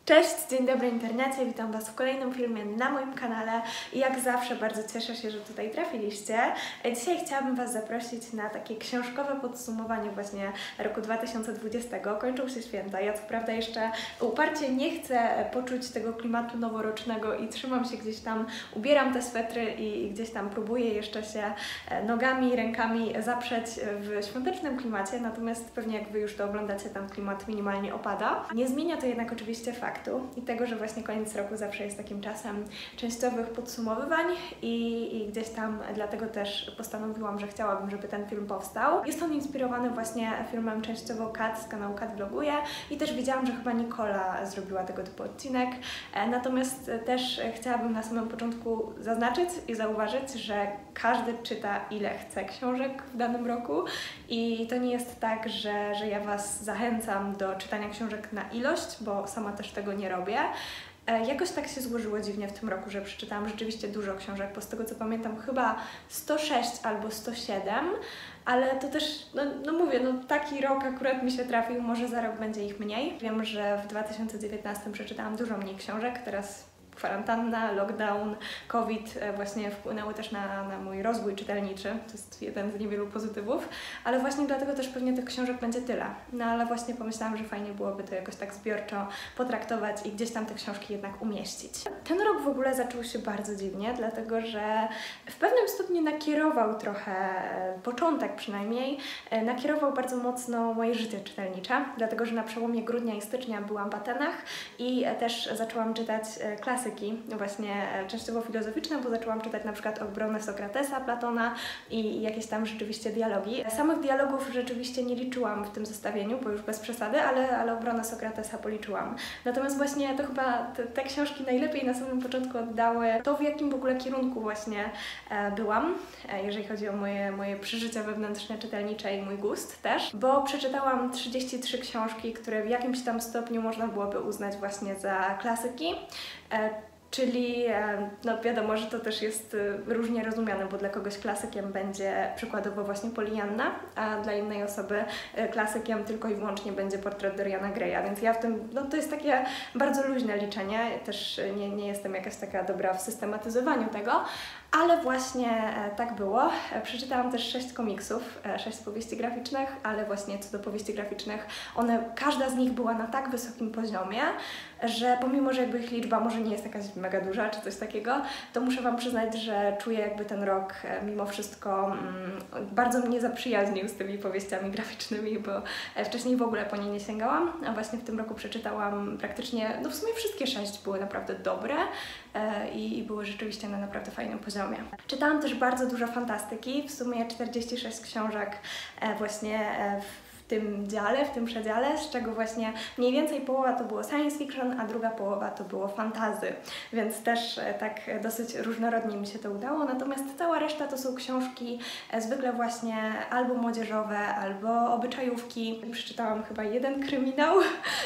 Cześć, dzień dobry internecie, witam Was w kolejnym filmie na moim kanale i jak zawsze bardzo cieszę się, że tutaj trafiliście. Dzisiaj chciałabym Was zaprosić na takie książkowe podsumowanie właśnie roku 2020. Kończą się święta, ja co prawda jeszcze uparcie nie chcę poczuć tego klimatu noworocznego i trzymam się gdzieś tam, ubieram te swetry i gdzieś tam próbuję jeszcze się nogami, rękami zaprzeć w świątecznym klimacie, natomiast pewnie jak Wy już to oglądacie, tam klimat minimalnie opada. Nie zmienia to jednak oczywiście faktu i tego, że właśnie koniec roku zawsze jest takim czasem częściowych podsumowywań i gdzieś tam dlatego też postanowiłam, że chciałabym, żeby ten film powstał. Jest on inspirowany właśnie filmem częściowo Kat z kanału Kat Vloguje i też widziałam, że chyba Nikola zrobiła tego typu odcinek, natomiast też chciałabym na samym początku zaznaczyć i zauważyć, że każdy czyta ile chce książek w danym roku i to nie jest tak, że ja Was zachęcam do czytania książek na ilość, bo sama też tego nie robię. Jakoś tak się złożyło dziwnie w tym roku, że przeczytałam rzeczywiście dużo książek, bo z tego co pamiętam chyba 106 albo 107, ale to też, mówię, taki rok akurat mi się trafił, może za rok będzie ich mniej. Wiem, że w 2019 przeczytałam dużo mniej książek, teraz kwarantanna, lockdown, COVID właśnie wpłynęły też na mój rozwój czytelniczy. To jest jeden z niewielu pozytywów, ale właśnie dlatego też pewnie tych książek będzie tyle. No ale właśnie pomyślałam, że fajnie byłoby to jakoś tak zbiorczo potraktować i gdzieś tam te książki jednak umieścić. Ten rok w ogóle zaczął się bardzo dziwnie, dlatego że w pewnym stopniu nakierował trochę, początek przynajmniej, nakierował bardzo mocno moje życie czytelnicze, dlatego że na przełomie grudnia i stycznia byłam w Atenach i też zaczęłam czytać klasyki, właśnie częściowo filozoficzne, bo zaczęłam czytać na przykład Obronę Sokratesa, Platona i jakieś tam rzeczywiście dialogi. Samych dialogów rzeczywiście nie liczyłam w tym zestawieniu, bo już bez przesady, ale Obronę Sokratesa policzyłam. Natomiast właśnie to chyba te książki najlepiej na samym początku oddały to, w jakim w ogóle kierunku właśnie byłam, jeżeli chodzi o moje przeżycia wewnętrzne, czytelnicze i mój gust też, bo przeczytałam 33 książki, które w jakimś tam stopniu można byłoby uznać właśnie za klasyki. Czyli wiadomo, że to też jest różnie rozumiane, bo dla kogoś klasykiem będzie przykładowo właśnie Polianna, a dla innej osoby klasykiem tylko i wyłącznie będzie Portret Doriana Greya, więc ja w tym, to jest takie bardzo luźne liczenie, też nie jestem jakaś taka dobra w systematyzowaniu tego, ale właśnie tak było. Przeczytałam też 6 komiksów, 6 powieści graficznych, ale właśnie co do powieści graficznych, każda z nich była na tak wysokim poziomie, że pomimo, że jakby ich liczba może nie jest jakaś mega duża czy coś takiego, to muszę Wam przyznać, że czuję jakby ten rok mimo wszystko bardzo mnie zaprzyjaźnił z tymi powieściami graficznymi, bo wcześniej w ogóle po nie nie sięgałam, a właśnie w tym roku przeczytałam praktycznie, w sumie wszystkie 6 były naprawdę dobre i były rzeczywiście na naprawdę fajnym poziomie. Czytałam też bardzo dużo fantastyki, w sumie 46 książek właśnie w tym dziale, w tym przedziale, z czego właśnie mniej więcej połowa to było science fiction, a druga połowa to było fantasy, więc też tak dosyć różnorodnie mi się to udało, natomiast cała reszta to są książki zwykle właśnie albo młodzieżowe, albo obyczajówki. Przeczytałam chyba jeden kryminał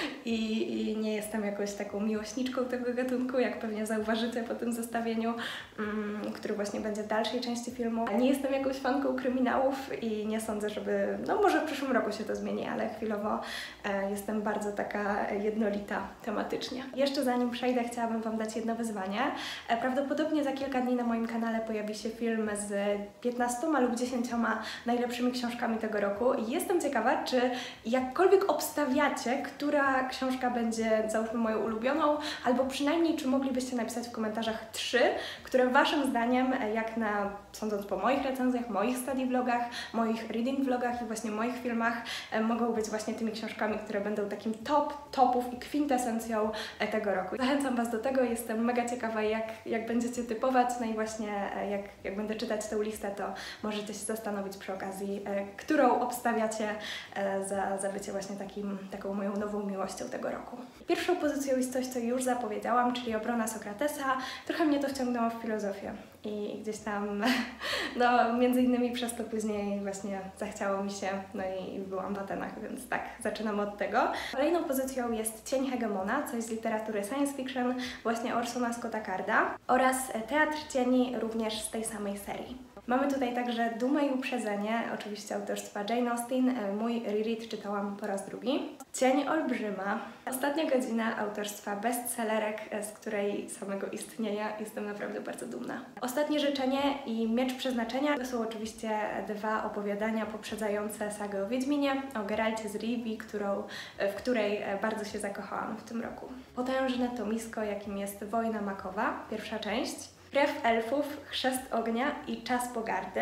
i nie jestem jakoś taką miłośniczką tego gatunku, jak pewnie zauważycie po tym zestawieniu, który właśnie będzie w dalszej części filmu. Nie jestem jakąś fanką kryminałów i nie sądzę, żeby, może w przyszłym roku się to zmieni, ale chwilowo jestem bardzo taka jednolita tematycznie. Jeszcze zanim przejdę, chciałabym Wam dać jedno wyzwanie. Prawdopodobnie za kilka dni na moim kanale pojawi się film z 15 lub 10 najlepszymi książkami tego roku i jestem ciekawa, czy jakkolwiek obstawiacie, która książka będzie, załóżmy, moją ulubioną, albo przynajmniej czy moglibyście napisać w komentarzach 3, które Waszym zdaniem, sądząc po moich recenzjach, moich study vlogach, moich reading vlogach i właśnie moich filmach, mogą być właśnie tymi książkami, które będą takim topów i kwintesencją tego roku. Zachęcam Was do tego, jestem mega ciekawa, jak będziecie typować, i właśnie jak będę czytać tę listę, to możecie się zastanowić przy okazji, którą obstawiacie za bycie właśnie taką moją nową miłością tego roku. Pierwszą pozycją jest coś, co już zapowiedziałam, czyli Obrona Sokratesa. Trochę mnie to wciągnęło w filozofię i gdzieś tam, między innymi przez to później właśnie zachciało mi się, i byłam w Atenach, więc tak, zaczynam od tego. Kolejną pozycją jest Cień Hegemona, coś z literatury science fiction, właśnie Orsona Scotta Carda oraz Teatr Cieni, również z tej samej serii. Mamy tutaj także Dumę i uprzedzenie, oczywiście autorstwa Jane Austen. Mój reread czytałam po raz drugi. Cień olbrzyma. Ostatnia godzina autorstwa bestsellerek, z której samego istnienia jestem naprawdę bardzo dumna. Ostatnie życzenie i Miecz Przeznaczenia to są oczywiście dwa opowiadania poprzedzające sagę o Wiedźminie, o Geralcie z Rivii, w której bardzo się zakochałam w tym roku. Potężne tomisko, jakim jest Wojna Makowa, pierwsza część. Krew elfów, Chrzest ognia i Czas pogardy.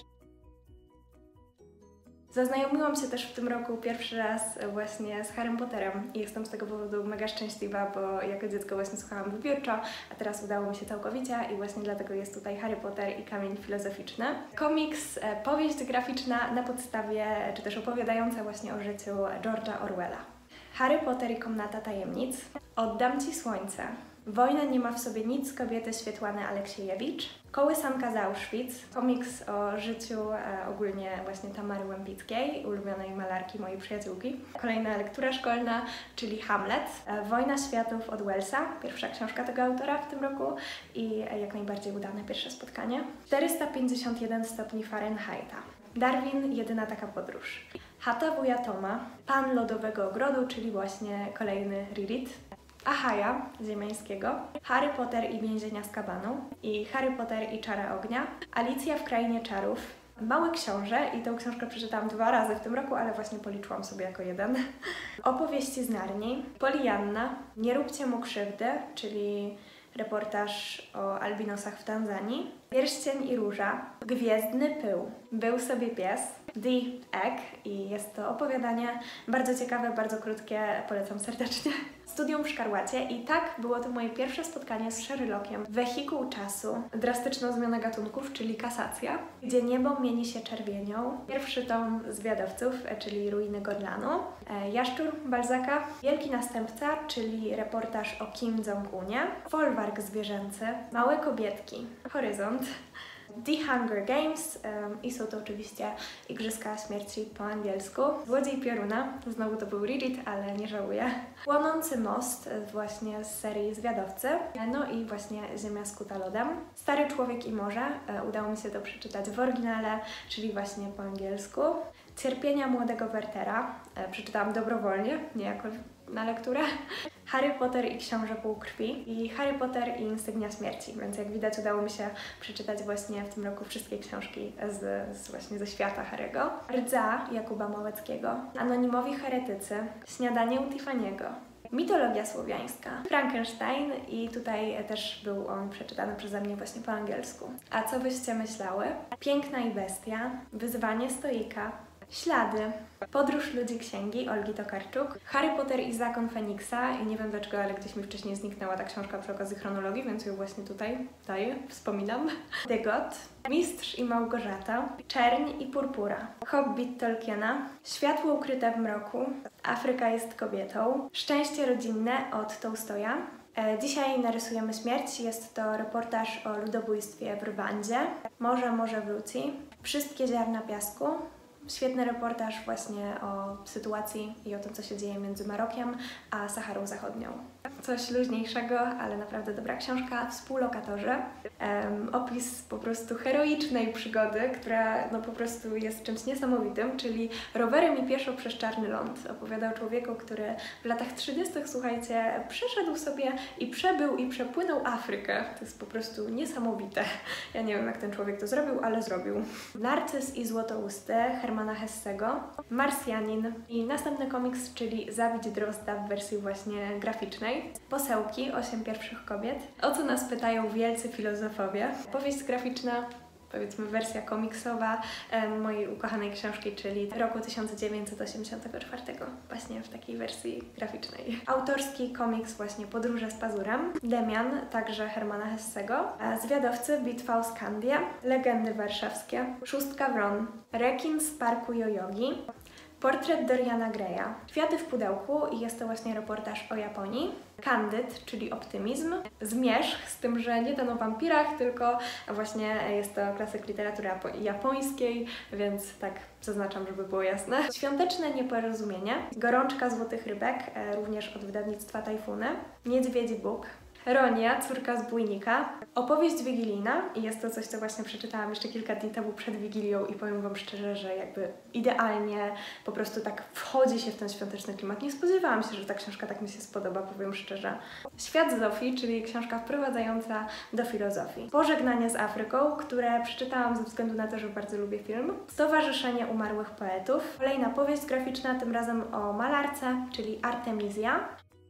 Zaznajomiłam się też w tym roku pierwszy raz właśnie z Harrym Potterem i jestem z tego powodu mega szczęśliwa, bo jako dziecko właśnie słuchałam wybiórczo, a teraz udało mi się całkowicie i właśnie dlatego jest tutaj Harry Potter i Kamień Filozoficzny. Komiks, powieść graficzna na podstawie, czy też opowiadająca właśnie o życiu George'a Orwella. Harry Potter i Komnata Tajemnic. Oddam Ci słońce. Wojna nie ma w sobie nic kobiety Świetłany Aleksiejewicz. Kołysanka z Auschwitz, komiks o życiu ogólnie właśnie Tamary Łępickiej, ulubionej malarki mojej przyjaciółki. Kolejna lektura szkolna, czyli Hamlet. Wojna światów od Wellsa, pierwsza książka tego autora w tym roku i jak najbardziej udane pierwsze spotkanie. 451 stopni Fahrenheita. Darwin, jedyna taka podróż. Chata wuja Toma, Pan Lodowego Ogrodu, czyli właśnie kolejny reread. Achaja Ziemiańskiego, Harry Potter i Więzień Azkabanu i Harry Potter i Czara Ognia, Alicja w Krainie Czarów, Mały Książę i tę książkę przeczytałam 2 razy w tym roku, ale właśnie policzyłam sobie jako jeden. Opowieści z Narni, Polianna, Nie róbcie mu krzywdy, czyli reportaż o albinosach w Tanzanii, Pierścień i Róża, Gwiezdny Pył, Był sobie pies, The Egg i jest to opowiadanie bardzo ciekawe, bardzo krótkie, polecam serdecznie. Studium w Szkarłacie i tak było to moje pierwsze spotkanie z Sherlockiem. Wehikuł czasu, drastyczna zmiana gatunków, czyli kasacja, gdzie niebo mieni się czerwienią. Pierwszy tom Zwiadowców, czyli Ruiny Godlanu. Jaszczur Balzaka, Wielki Następca, czyli reportaż o Kim Jong-unie. Folwark zwierzęcy, Małe kobietki, Horyzont. The Hunger Games i są to oczywiście Igrzyska Śmierci po angielsku. Złodziej Pioruna, znowu to był reread, ale nie żałuję. Płonący most, właśnie z serii Zwiadowcy. No i właśnie Ziemia skuta lodem. Stary człowiek i morze, udało mi się to przeczytać w oryginale, czyli właśnie po angielsku. Cierpienia młodego Wertera, przeczytałam dobrowolnie, nie jako na lekturę. Harry Potter i Książę Półkrwi i Harry Potter i Insygnia Śmierci, więc jak widać udało mi się przeczytać właśnie w tym roku wszystkie książki właśnie ze świata Harry'ego. Rdza Jakuba Małeckiego, Anonimowi heretycy, Śniadanie u Tiffany'ego, Mitologia słowiańska, Frankenstein i tutaj też był on przeczytany przeze mnie właśnie po angielsku. A co byście myślały? Piękna i bestia, Wyzwanie stoika, Ślady, Podróż ludzi księgi Olgi Tokarczuk, Harry Potter i Zakon Feniksa i nie wiem dlaczego, ale gdzieś mi wcześniej zniknęła ta książka przy okazji chronologii, więc ją właśnie tutaj wspominam. The God, Mistrz i Małgorzata, Czerń i Purpura, Hobbit Tolkiena, Światło ukryte w mroku, Afryka jest kobietą, Szczęście rodzinne od Tołstoja. Dzisiaj narysujemy śmierć, jest to reportaż o ludobójstwie w Rwandzie, Morze wróci, Wszystkie ziarna piasku. Świetny reportaż właśnie o sytuacji i o tym, co się dzieje między Marokiem a Saharą Zachodnią. Coś luźniejszego, ale naprawdę dobra książka. Współlokatorzy. Opis po prostu heroicznej przygody, która no po prostu jest czymś niesamowitym, czyli rowerem i pieszo przez czarny ląd. Opowiada o człowieku, który w latach 30., słuchajcie, przeszedł sobie i przebył i przepłynął Afrykę. To jest po prostu niesamowite. Ja nie wiem, jak ten człowiek to zrobił, ale zrobił. Narcyz i Złotousty Hermana Hessego, Marsjanin i następny komiks, czyli Zabić Drozda w wersji właśnie graficznej. Posełki, 8 pierwszych kobiet. O co nas pytają wielcy filozofowie. Powieść graficzna, powiedzmy wersja komiksowa mojej ukochanej książki, czyli roku 1984, właśnie w takiej wersji graficznej. Autorski komiks właśnie Podróże z pazurem, Demian, także Hermana Hessego, Zwiadowcy, Bitwa o Skandię, Legendy warszawskie, Szóstka Wron, Rekin z parku Yoyogi, Portret Doriana Greya, Kwiaty w pudełku i jest to właśnie reportaż o Japonii, Candid, czyli optymizm, Zmierzch, z tym, że nie ten o wampirach, tylko właśnie jest to klasyk literatury japońskiej, więc tak zaznaczam, żeby było jasne. Świąteczne nieporozumienie, Gorączka złotych rybek, również od wydawnictwa Tajfuny, Niedźwiedzi Bóg, Ronia, córka zbójnika. Opowieść wigilijna i jest to coś, co właśnie przeczytałam jeszcze kilka dni temu przed Wigilią i powiem Wam szczerze, że jakby idealnie po prostu tak wchodzi się w ten świąteczny klimat. Nie spodziewałam się, że ta książka tak mi się spodoba, powiem szczerze. Świat Zofii, czyli książka wprowadzająca do filozofii. Pożegnanie z Afryką, które przeczytałam ze względu na to, że bardzo lubię film. Stowarzyszenie Umarłych Poetów. Kolejna powieść graficzna, tym razem o malarce, czyli Artemizja.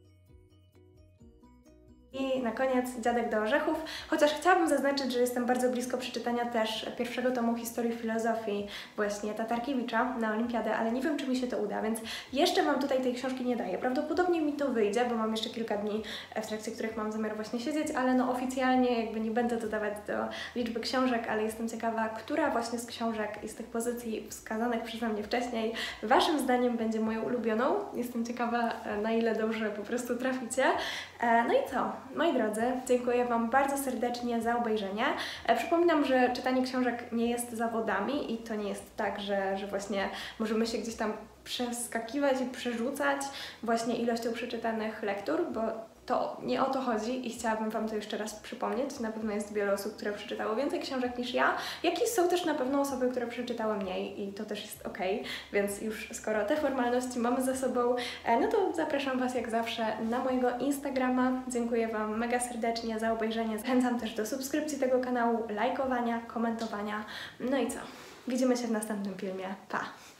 I na koniec Dziadek do orzechów, chociaż chciałabym zaznaczyć, że jestem bardzo blisko przeczytania też pierwszego tomu historii filozofii właśnie Tatarkiewicza na Olimpiadę, ale nie wiem, czy mi się to uda, więc jeszcze Wam tutaj tej książki nie daję. Prawdopodobnie mi to wyjdzie, bo mam jeszcze kilka dni, w trakcie których mam zamiar właśnie siedzieć, ale no oficjalnie jakby nie będę dodawać do liczby książek, ale jestem ciekawa, która właśnie z książek i z tych pozycji wskazanych przeze mnie wcześniej Waszym zdaniem będzie moją ulubioną. Jestem ciekawa, na ile dobrze po prostu traficie. No i co? Moi drodzy, dziękuję Wam bardzo serdecznie za obejrzenie. Przypominam, że czytanie książek nie jest zawodami i to nie jest tak, że właśnie możemy się gdzieś tam przeskakiwać i przerzucać właśnie ilością przeczytanych lektur, bo to nie o to chodzi i chciałabym Wam to jeszcze raz przypomnieć. Na pewno jest wiele osób, które przeczytało więcej książek niż ja, jak i są też na pewno osoby, które przeczytały mniej i to też jest ok, więc już skoro te formalności mamy za sobą, no to zapraszam Was jak zawsze na mojego Instagrama. Dziękuję Wam mega serdecznie za obejrzenie. Zachęcam też do subskrypcji tego kanału, lajkowania, komentowania. No i co? Widzimy się w następnym filmie. Pa!